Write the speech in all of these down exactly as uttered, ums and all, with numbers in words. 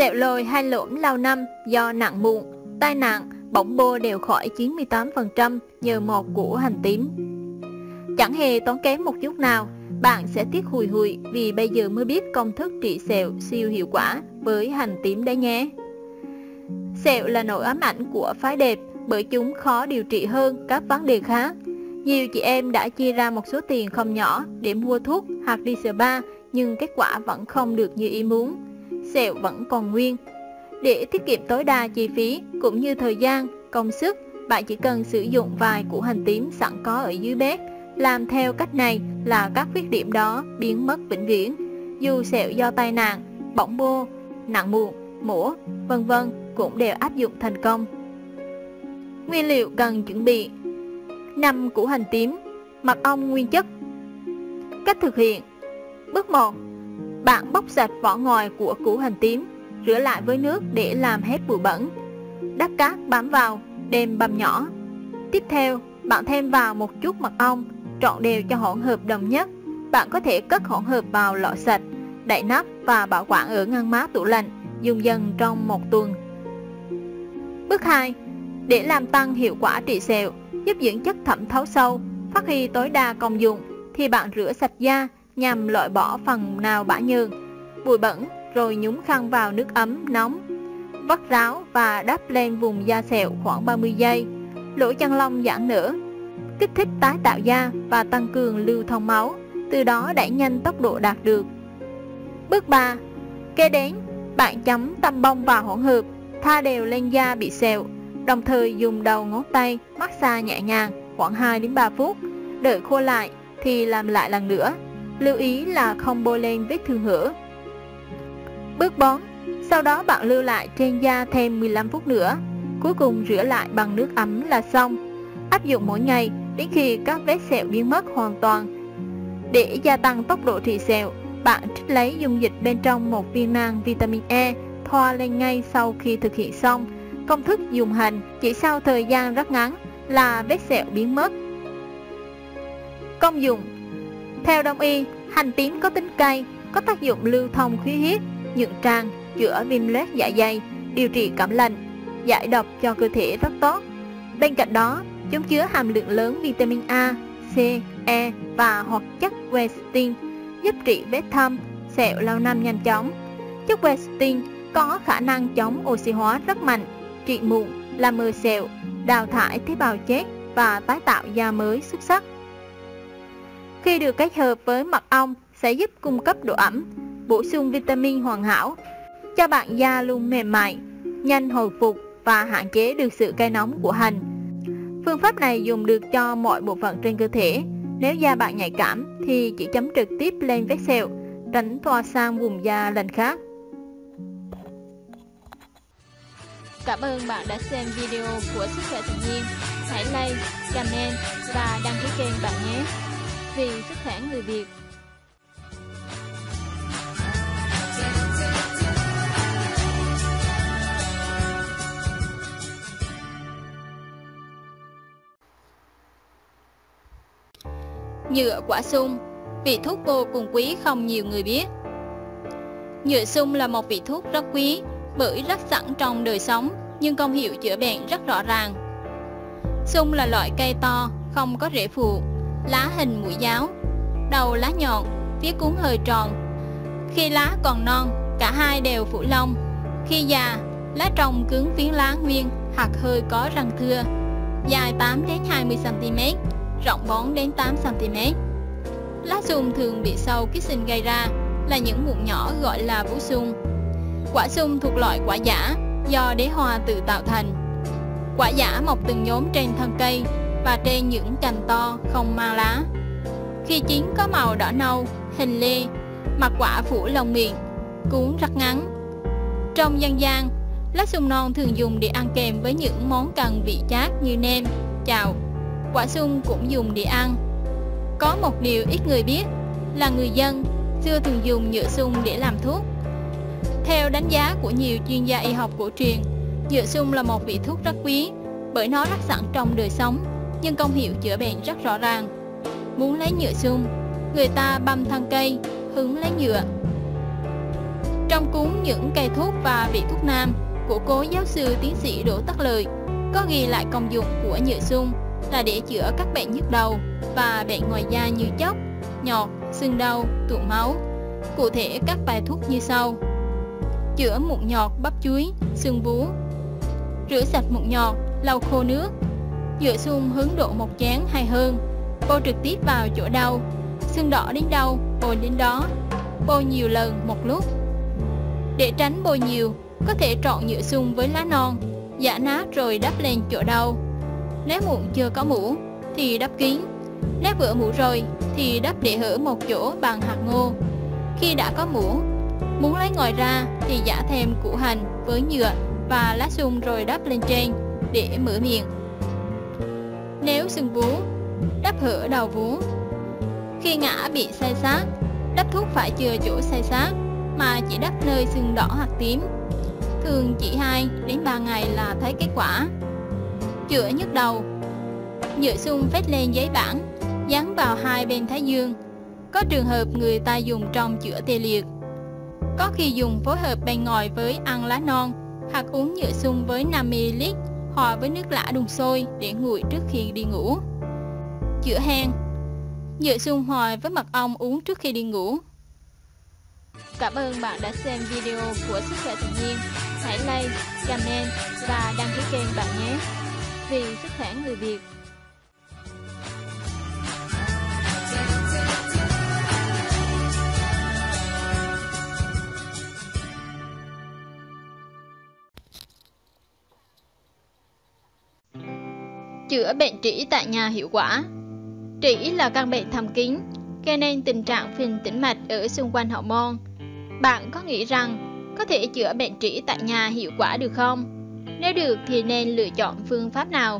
Sẹo lồi hay lõm lâu năm do nặng mụn, tai nạn, bỏng bô đều khỏi chín mươi tám phần trăm nhờ một củ hành tím. Chẳng hề tốn kém một chút nào, bạn sẽ tiếc hùi hụi vì bây giờ mới biết công thức trị sẹo siêu hiệu quả với hành tím đấy nhé. Sẹo là nỗi ám ảnh của phái đẹp bởi chúng khó điều trị hơn các vấn đề khác. Nhiều chị em đã chi ra một số tiền không nhỏ để mua thuốc hoặc đi spa, nhưng kết quả vẫn không được như ý muốn. Sẹo vẫn còn nguyên. Để tiết kiệm tối đa chi phí cũng như thời gian, công sức, bạn chỉ cần sử dụng vài củ hành tím sẵn có ở dưới bếp. Làm theo cách này là các khuyết điểm đó biến mất vĩnh viễn. Dù sẹo do tai nạn, bỏng bô, nặng mụn, mổ, vân vân cũng đều áp dụng thành công. Nguyên liệu cần chuẩn bị: năm củ hành tím, mật ong nguyên chất. Cách thực hiện: Bước một. Bạn bóc sạch vỏ ngoài của củ hành tím, rửa lại với nước để làm hết bụi bẩn. Đắp cát bám vào, đem băm nhỏ. Tiếp theo, bạn thêm vào một chút mật ong, trộn đều cho hỗn hợp đồng nhất. Bạn có thể cất hỗn hợp vào lọ sạch, đậy nắp và bảo quản ở ngăn mát tủ lạnh, dùng dần trong một tuần. Bước hai. Để làm tăng hiệu quả trị sẹo, giúp dưỡng chất thẩm thấu sâu, phát huy tối đa công dụng, thì bạn rửa sạch da nhằm loại bỏ phần nào bã nhờn, bụi bẩn, rồi nhúng khăn vào nước ấm nóng, vắt ráo và đắp lên vùng da sẹo khoảng ba mươi giây. Lỗ chân lông giãn nở, kích thích tái tạo da và tăng cường lưu thông máu, từ đó đẩy nhanh tốc độ đạt được. Bước ba. Kế đến, bạn chấm tăm bông vào hỗn hợp, thoa đều lên da bị sẹo, đồng thời dùng đầu ngón tay massage nhẹ nhàng khoảng hai đến ba phút. Đợi khô lại thì làm lại lần nữa. Lưu ý là không bôi lên vết thương hở. Bước bốn. Sau đó bạn lưu lại trên da thêm mười lăm phút nữa. Cuối cùng rửa lại bằng nước ấm là xong. Áp dụng mỗi ngày đến khi các vết sẹo biến mất hoàn toàn. Để gia tăng tốc độ trị sẹo, bạn trích lấy dung dịch bên trong một viên nang vitamin E, thoa lên ngay sau khi thực hiện xong. Công thức dùng hành, chỉ sau thời gian rất ngắn là vết sẹo biến mất. Công dụng: Theo Đông y, hành tím có tính cay, có tác dụng lưu thông khí huyết, nhuận tràng, chữa viêm loét dạ dày, điều trị cảm lạnh, giải độc cho cơ thể rất tốt. Bên cạnh đó, chúng chứa hàm lượng lớn vitamin A, C, E và hoạt chất quercetin, giúp trị vết thâm, sẹo lâu năm nhanh chóng. Chất quercetin có khả năng chống oxy hóa rất mạnh, trị mụn, làm mờ sẹo, đào thải tế bào chết và tái tạo da mới xuất sắc. Khi được kết hợp với mật ong sẽ giúp cung cấp độ ẩm, bổ sung vitamin hoàn hảo, cho bạn da luôn mềm mại, nhanh hồi phục và hạn chế được sự cay nóng của hành. Phương pháp này dùng được cho mọi bộ phận trên cơ thể. Nếu da bạn nhạy cảm thì chỉ chấm trực tiếp lên vết sẹo, tránh thoa sang vùng da lành khác. Cảm ơn bạn đã xem video của Sức khỏe tự nhiên. Hãy like, comment và đăng ký kênh bạn nhé. Vì sức khỏe người Việt. Nhựa quả sung, vị thuốc vô cùng quý không nhiều người biết. Nhựa sung là một vị thuốc rất quý bởi rất sẵn trong đời sống, nhưng công hiệu chữa bệnh rất rõ ràng. Sung là loại cây to, không có rễ phụ, lá hình mũi giáo, đầu lá nhọn, phía cuốn hơi tròn. Khi lá còn non, cả hai đều phủ lông. Khi già, lá trong cứng phiến lá nguyên hoặc hơi có răng thưa, dài tám đến hai mươi xăng ti mét, rộng bốn đến tám xăng ti mét. Lá sung thường bị sâu ký sinh gây ra là những mụn nhỏ gọi là vú sung. Quả sung thuộc loại quả giả do đế hoa tự tạo thành. Quả giả mọc từng nhóm trên thân cây và trên những cành to không mang lá. Khi chín có màu đỏ nâu, hình lê, mặt quả phủ lông mịn, cuống rất ngắn. Trong dân gian, lá sung non thường dùng để ăn kèm với những món cần vị chát như nem, chào. Quả sung cũng dùng để ăn. Có một điều ít người biết là người dân xưa thường dùng nhựa sung để làm thuốc. Theo đánh giá của nhiều chuyên gia y học cổ truyền, nhựa sung là một vị thuốc rất quý bởi nó rất sẵn trong đời sống, nhưng công hiệu chữa bệnh rất rõ ràng. Muốn lấy nhựa sung, người ta băm thân cây, hứng lấy nhựa. Trong cuốn Những cây thuốc và vị thuốc nam của cố giáo sư tiến sĩ Đỗ Tất Lợi có ghi lại công dụng của nhựa sung là để chữa các bệnh nhức đầu và bệnh ngoài da như chóc, nhọt, sưng đau, tụ máu. Cụ thể các bài thuốc như sau: chữa mụn nhọt bắp chuối, sưng vú. Rửa sạch mụn nhọt, lau khô nước. Nhựa sung hứng độ một chén hay hơn, bôi trực tiếp vào chỗ đau. Sưng đỏ đến đâu, bôi đến đó. Bôi nhiều lần một lúc. Để tránh bôi nhiều, có thể trộn nhựa sung với lá non, giã nát rồi đắp lên chỗ đau. Nếu mụn chưa có mũ thì đắp kín. Nếu vỡ mũ rồi thì đắp để hở một chỗ bằng hạt ngô. Khi đã có mũ, muốn lấy ngòi ra thì giã thêm củ hành với nhựa và lá sung rồi đắp lên trên để mở miệng. Nếu sưng vú, đắp hở đầu vú. Khi ngã bị say sát, đắp thuốc phải chừa chỗ say sát mà chỉ đắp nơi sưng đỏ hoặc tím. Thường chỉ hai đến ba ngày là thấy kết quả. Chữa nhức đầu. Nhựa sung phết lên giấy bảng, dán vào hai bên thái dương. Có trường hợp người ta dùng trong chữa tê liệt. Có khi dùng phối hợp bên ngoài với ăn lá non hoặc uống nhựa sung với năm mi li lít hòa với nước lã đun sôi để nguội trước khi đi ngủ. Chữa hen. Nhựa sung hòa với mật ong uống trước khi đi ngủ. Cảm ơn bạn đã xem video của Sức khỏe tự nhiên. Hãy like, comment và đăng ký kênh bạn nhé. Vì sức khỏe người Việt. Chữa bệnh trĩ tại nhà hiệu quả. Trĩ là căn bệnh thầm kín, gây nên tình trạng phình tĩnh mạch ở xung quanh hậu môn. Bạn có nghĩ rằng có thể chữa bệnh trĩ tại nhà hiệu quả được không? Nếu được thì nên lựa chọn phương pháp nào?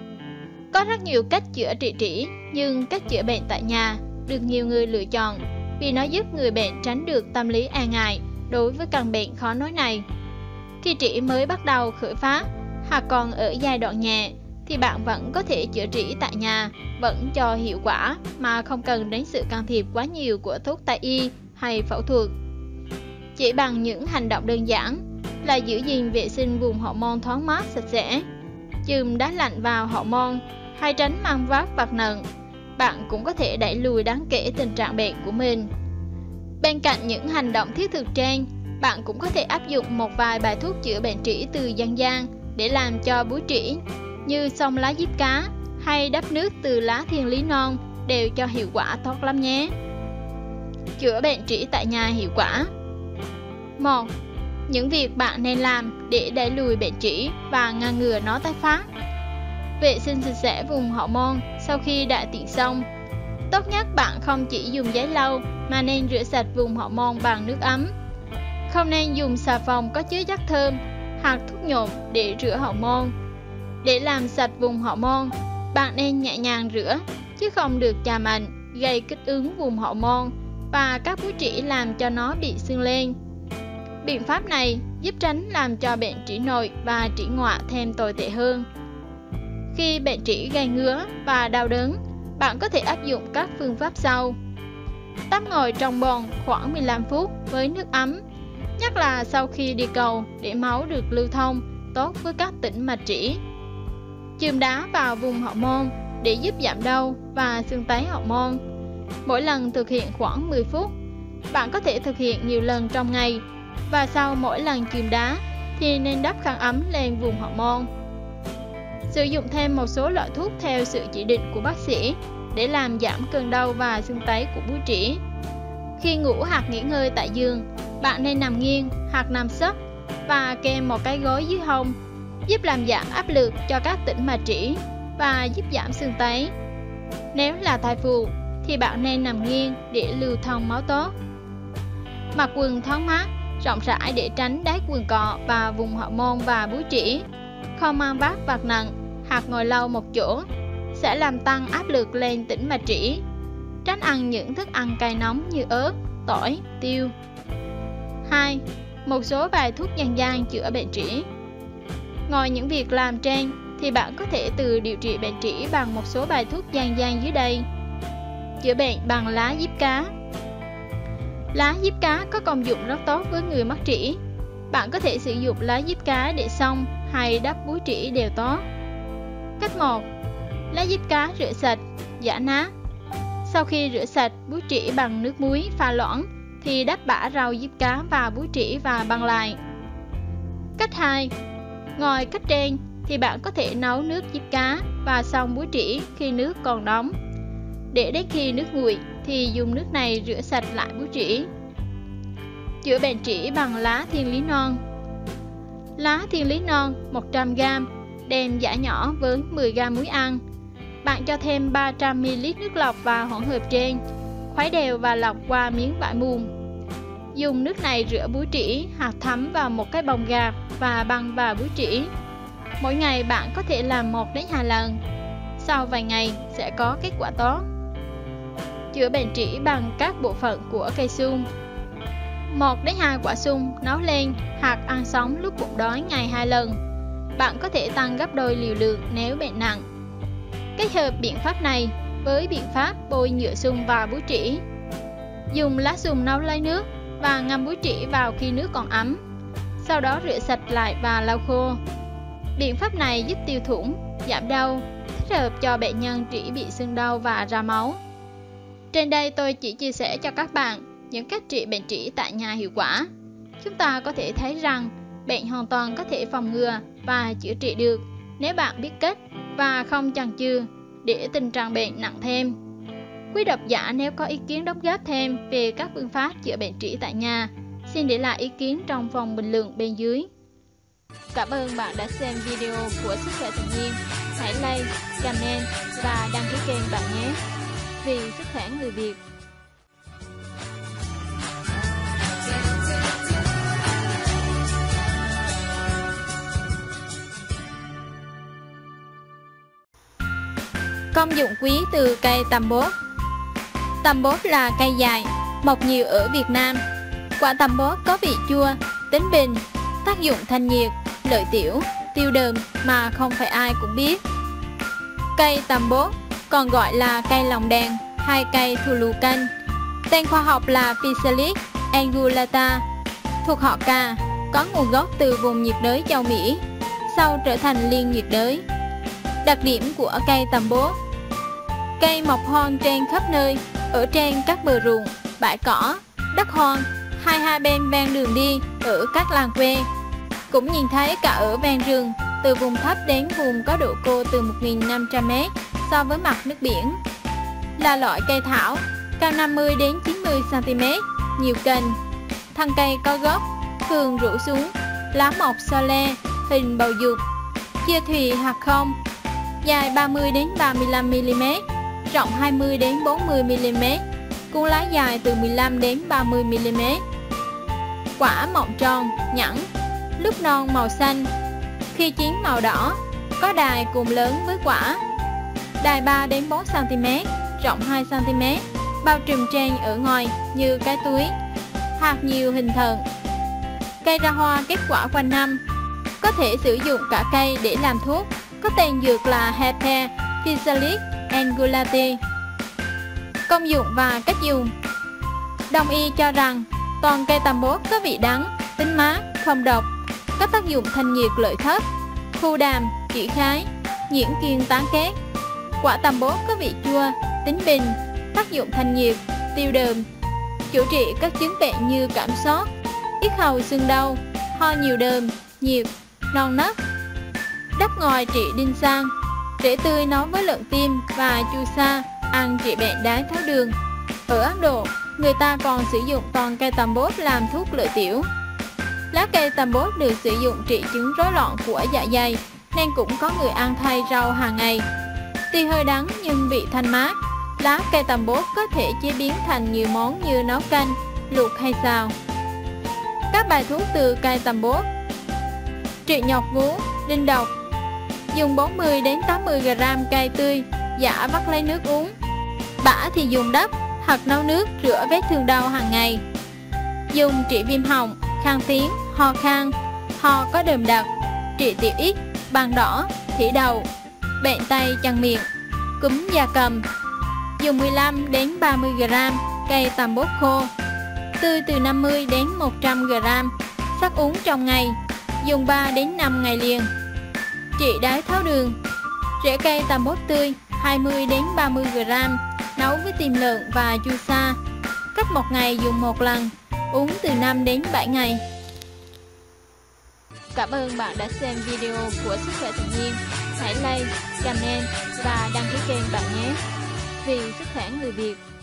Có rất nhiều cách chữa trị trĩ, nhưng cách chữa bệnh tại nhà được nhiều người lựa chọn vì nó giúp người bệnh tránh được tâm lý e ngại đối với căn bệnh khó nói này. Khi trĩ mới bắt đầu khởi phát hoặc còn ở giai đoạn nhẹ thì bạn vẫn có thể chữa trĩ tại nhà vẫn cho hiệu quả mà không cần đến sự can thiệp quá nhiều của thuốc tây y hay phẫu thuật. Chỉ bằng những hành động đơn giản là giữ gìn vệ sinh vùng hậu môn thoáng mát sạch sẽ, chườm đá lạnh vào hậu môn hay tránh mang vác vật nặng, bạn cũng có thể đẩy lùi đáng kể tình trạng bệnh của mình. Bên cạnh những hành động thiết thực trên, bạn cũng có thể áp dụng một vài bài thuốc chữa bệnh trĩ từ dân gian để làm cho búi trĩ, như xông lá diếp cá hay đắp nước từ lá thiên lý non đều cho hiệu quả tốt lắm nhé. Chữa bệnh trĩ tại nhà hiệu quả. một. Những việc bạn nên làm để đẩy lùi bệnh trĩ và ngăn ngừa nó tái phát. Vệ sinh sạch sẽ vùng hậu môn sau khi đại tiện xong. Tốt nhất bạn không chỉ dùng giấy lau mà nên rửa sạch vùng hậu môn bằng nước ấm. Không nên dùng xà phòng có chứa chất thơm hoặc thuốc nhộn để rửa hậu môn. Để làm sạch vùng hậu môn, bạn nên nhẹ nhàng rửa, chứ không được chà mạnh, gây kích ứng vùng hậu môn và các búi trĩ làm cho nó bị sưng lên. Biện pháp này giúp tránh làm cho bệnh trĩ nội và trĩ ngoại thêm tồi tệ hơn. Khi bệnh trĩ gây ngứa và đau đớn, bạn có thể áp dụng các phương pháp sau. Tắm ngồi trong bồn khoảng mười lăm phút với nước ấm, nhất là sau khi đi cầu để máu được lưu thông tốt với các tĩnh mạch trĩ. Chườm đá vào vùng hậu môn để giúp giảm đau và sưng tấy hậu môn. Mỗi lần thực hiện khoảng mười phút. Bạn có thể thực hiện nhiều lần trong ngày, và sau mỗi lần chườm đá thì nên đắp khăn ấm lên vùng hậu môn. Sử dụng thêm một số loại thuốc theo sự chỉ định của bác sĩ để làm giảm cơn đau và sưng tấy của búi trĩ. Khi ngủ hoặc nghỉ ngơi tại giường, bạn nên nằm nghiêng hoặc nằm sấp và kèm một cái gối dưới hông, giúp làm giảm áp lực cho các tĩnh mạch trĩ và giúp giảm sưng tấy. Nếu là thai phụ thì bạn nên nằm nghiêng để lưu thông máu tốt. Mặc quần thoáng mát, rộng rãi để tránh đáy quần cọ vào vùng hậu môn và búi trĩ. Không mang vác vật nặng hoặc ngồi lâu một chỗ sẽ làm tăng áp lực lên tĩnh mạch trĩ. Tránh ăn những thức ăn cay nóng như ớt, tỏi, tiêu. hai. Một số bài thuốc dân gian chữa bệnh trĩ. Ngoài những việc làm trên thì bạn có thể tự điều trị bệnh trĩ bằng một số bài thuốc dân gian dưới đây. Chữa bệnh bằng lá diếp cá. Lá diếp cá có công dụng rất tốt với người mắc trĩ. Bạn có thể sử dụng lá diếp cá để xông hay đắp búi trĩ đều tốt. Cách một. Lá diếp cá rửa sạch, giã nát. Sau khi rửa sạch búi trĩ bằng nước muối pha loãng thì đắp bã rau diếp cá vào búi trĩ và băng lại. Cách hai. Ngoài cách trên thì bạn có thể nấu nước diếp cá và xông búi trĩ khi nước còn nóng. Để đến khi nước nguội thì dùng nước này rửa sạch lại búi trĩ. Chữa bệnh trĩ bằng lá thiên lý non. Lá thiên lý non một trăm gam, đem giã nhỏ với mười gam muối ăn. Bạn cho thêm ba trăm mi li lít nước lọc vào hỗn hợp trên, khuấy đều và lọc qua miếng vải mùn. Dùng nước này rửa búi trĩ hoặc thấm vào một cái bông gạc và băng vào búi trĩ. Mỗi ngày bạn có thể làm một đến hai lần. Sau vài ngày sẽ có kết quả tốt. Chữa bệnh trĩ bằng các bộ phận của cây sung. một đến hai quả sung nấu lên hoặc ăn sống lúc bụng đói ngày hai lần. Bạn có thể tăng gấp đôi liều lượng nếu bệnh nặng. Kết hợp biện pháp này với biện pháp bôi nhựa sung vào búi trĩ. Dùng lá sung nấu lấy nước và ngâm búi trĩ vào khi nước còn ấm. Sau đó rửa sạch lại và lau khô. Biện pháp này giúp tiêu thủng, giảm đau, thích hợp cho bệnh nhân trĩ bị sưng đau và ra máu. Trên đây tôi chỉ chia sẻ cho các bạn những cách trị bệnh trĩ tại nhà hiệu quả. Chúng ta có thể thấy rằng bệnh hoàn toàn có thể phòng ngừa và chữa trị được nếu bạn biết cách và không chần chừ để tình trạng bệnh nặng thêm. Quý độc giả nếu có ý kiến đóng góp thêm về các phương pháp chữa bệnh trĩ tại nhà, xin để lại ý kiến trong phần bình luận bên dưới. Cảm ơn bạn đã xem video của Sức khỏe tự nhiên. Hãy like, comment và đăng ký kênh bạn nhé. Vì sức khỏe người Việt. Công dụng quý từ cây tầm bốt. Tầm bốt là cây dài, mọc nhiều ở Việt Nam. Quả tầm bốt có vị chua, tính bình, tác dụng thanh nhiệt, lợi tiểu, tiêu đờm mà không phải ai cũng biết. Cây tầm bốt còn gọi là cây lồng đèn hay cây thù lù canh. Tên khoa học là Physalis angulata, thuộc họ cà, có nguồn gốc từ vùng nhiệt đới châu Mỹ, sau trở thành liên nhiệt đới. Đặc điểm của cây tầm bốt: cây mọc hoang trên khắp nơi, ở trên các bờ ruộng, bãi cỏ, đất hoang, hai hai bên ven đường đi ở các làng quê. Cũng nhìn thấy cả ở ven rừng, từ vùng thấp đến vùng có độ cô từ một nghìn năm trăm mét so với mặt nước biển. Là loại cây thảo, cao năm mươi đến chín mươi xăng ti mét, nhiều cành. Thân cây có gốc, thường rũ xuống, lá mọc so le, hình bầu dục, chia thùy hoặc không, dài ba mươi đến ba mươi lăm mi li mét, rộng hai mươi đến bốn mươi mi li mét, cuống lá dài từ mười lăm đến ba mươi mi li mét. Quả mọng tròn, nhẵn, lúc non màu xanh, khi chín màu đỏ, có đài cùng lớn với quả. Đài ba đến bốn xăng ti mét, rộng hai xăng ti mét, bao trùm trên ở ngoài như cái túi, hạt nhiều hình thận. Cây ra hoa kết quả quanh năm, có thể sử dụng cả cây để làm thuốc, có tên dược là Hepe Physalis angulati. Công dụng và cách dùng. Đông y cho rằng toàn cây tầm bốt có vị đắng, tính mát, không độc, có tác dụng thanh nhiệt lợi thấp, khu đàm, chỉ khái, nhiễm kiêng tán kết. Quả tầm bốt có vị chua, tính bình, tác dụng thanh nhiệt, tiêu đờm, chữa trị các chứng bệnh như cảm sốt, yết hầu sưng đau, ho nhiều đờm, nhiệt, non nấc. Đắp ngòi trị đinh sang, rễ tươi nấu với lợn tim và chu sa, ăn trị bệnh đái tháo đường. Ở Ấn Độ, người ta còn sử dụng toàn cây tầm bốt làm thuốc lợi tiểu. Lá cây tầm bốt được sử dụng trị chứng rối loạn của dạ dày, nên cũng có người ăn thay rau hàng ngày. Tuy hơi đắng nhưng vị thanh mát. Lá cây tầm bốt có thể chế biến thành nhiều món như nấu canh, luộc hay xào. Các bài thuốc từ cây tầm bốt: trị nhột vú, đinh độc. Dùng bốn mươi đến tám mươi gam cây tươi, giã vắt lấy nước uống. Bã thì dùng đắp hoặc nấu nước rửa vết thương đau hàng ngày. Dùng trị viêm họng, khan tiếng, ho khan, ho có đờm đặc, trị tiểu ít, ban đỏ, thỉ đầu, bệnh tay chân miệng, cúm gia cầm. Dùng mười lăm đến ba mươi gam cây tầm bốt khô, tươi từ năm mươi đến một trăm gam, sắc uống trong ngày, dùng ba đến năm ngày liền. Trị đái tháo đường. Rễ cây tam bốt tươi hai mươi đến ba mươi gam, nấu với tim lợn và chu sa. Cách một ngày dùng một lần, uống từ năm đến bảy ngày. Cảm ơn bạn đã xem video của Sức khỏe tự nhiên. Hãy like, comment và đăng ký kênh bạn nhé. Vì sức khỏe người Việt.